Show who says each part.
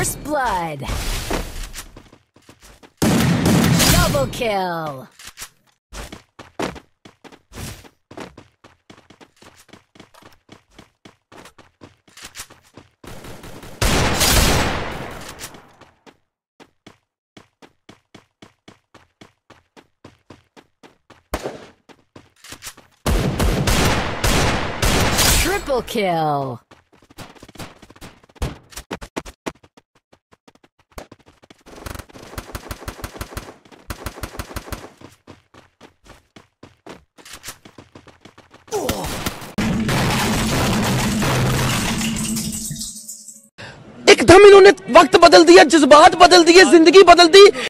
Speaker 1: First blood. Double kill. Triple kill.
Speaker 2: एकदम इन्होंने वक्त बदल दिया, जज्बात बदल दिए, जिंदगी बदल दी।